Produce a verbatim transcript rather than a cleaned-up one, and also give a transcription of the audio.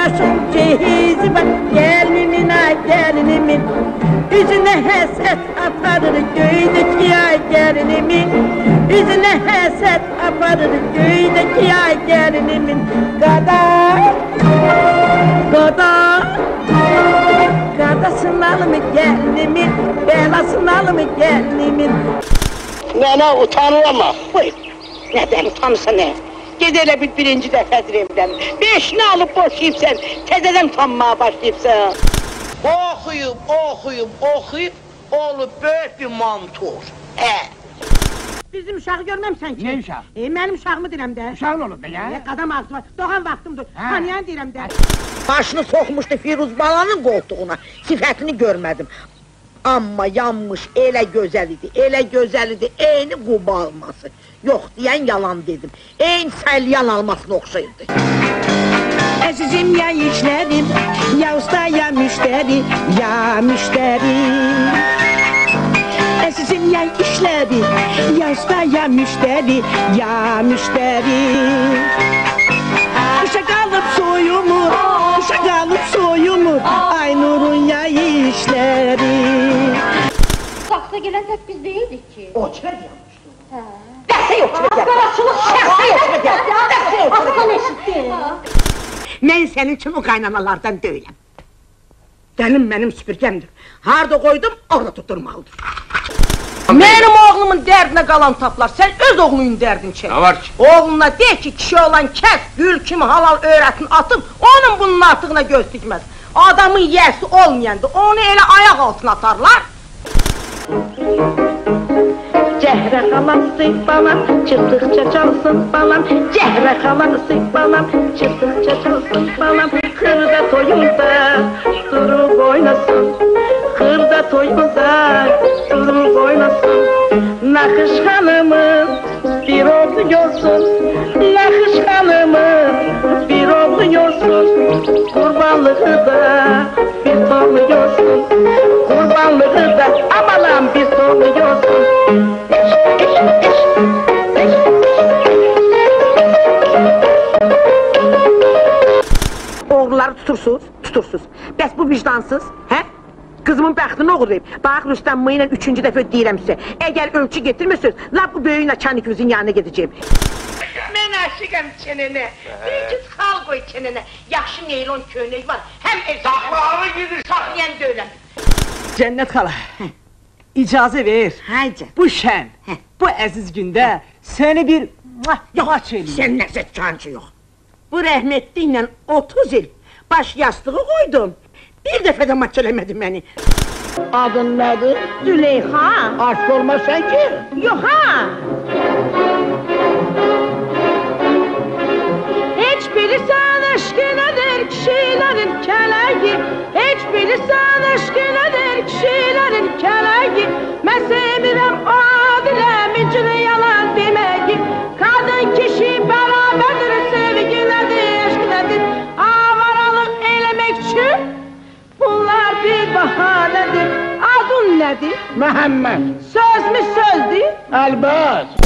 başın cehizi var. Gelinimin ay gelinimin, yüzüne heset aparır göydeki ay gelinimin, yüzüne heset aparır göydeki ay gelinimin. Kada, kada, kadasını alımı gelinimin, belasını alımı gelinimin. Nene utanır ama. Buyur, neden utanırsa ne? Gedele bir birinci defedir evden. Beşini alıp boşayıp sen, tezeden utanmaya başlayıp sen. Okuyup, okuyup, okuyup, olup büyük bir mantur. He. Bizim uşağı görmem sen ki. Ne uşağı? E, benim uşağımı dirəm də. Uşağın olur be ya. E, qadam ağzı var, doğan vaxtımdır, tanıyan dirəm də. Başını sokmuştu Firuz balanın koltuğuna, sifətini görmedim. Amma yanmış, elə gözəl idi, elə gözəl idi, eyni Quba alması. Yox deyən yalan dedim, eyni Səlyan almasına oxşayırdı. Əzizim ya işlədim, ya usta ya müşteri, ya müşteri. Əzizim ya işlədim, ya usta ya müşteri, ya müşteri. Kışa qalıb soyumur, kışa qalıb soyumur, ay nurun ya işləri. Saksa gelen hep biz değildik ki. O çiğ yapmıştı. Dəsə yox, Askaracılık dəsə yox, dəsə yox. Aslan eşitti. Mən sənin üçün o qaynanalardan deyiləm. Gəlim mənim süpürgəmdir. Harda qoydum, orada tutturmalıdır. Mənim oğlumun dərdinə qalan taplar, sən öz oğlunun dərdini çək. Ne var ki? Oğluna de ki, kişi olan kəs, gül kimi halal öyrətin atıb, onun bunun artığına göz dikməz. Adamın yersi olmayandı, onu elə ayak altına atarlar. Cəhrə xalam sık balam, çıxdıqca çalsın balam. Cəhrə xalam sık balam, çıxdıqca çalsın balam. Xırda toyunda durub oynasın, xırda toyunda durub oynasın. Naxış xanımız bir oldu yorsun, Naxış xanımız bir oldu yorsun. Qurbanlığı da bir torlu yorsun, Qurbanlığı da amalan bir torlu yorsun. Oğulları tutursuz, tutursuz. Bəs bu vicdansız, hə? Kızımın bəxtini oğurlayıb. Bax, Rüstəm Mıyla üçüncü dəfə deyirəm sizə. Əgər ölçü getirmirsiniz, lap bu böyük naçarnikinizin yanına gedəcəyim. Mən aşıqam çənənə. Bir cüz xal qoy çənənə. Yaxşı neylon köynək var, həm ev Saxlarını gidir. saxlayan döyüləm. Cennet hala, icazə ver. Hayca. Bu şən, bu əziz gündə səni bir yamaç eləyim. Sən nəsə cancı yox. Bu rəhmətli ilə otuz il baş yastığı qoydum. Bir dəfə də maç eləmədi məni. Adın nədir? Züleyxa. Aşk olmasan ki. Yox ha. Heç bilirsən eşqi nədir kişilərin kələyi. Heç bilirsən eşqi nədir kişilərin kələyi. Mən sevirəm adilə micri yalan deməyi. Qadın kişi bərabərdir, sevgi nədir, eşq nədir. Avaralıq eləmək üçün bunlar bir bahanədir. Adın nədir? Məhəmməd. Söz mü sözdür? Əlbəz.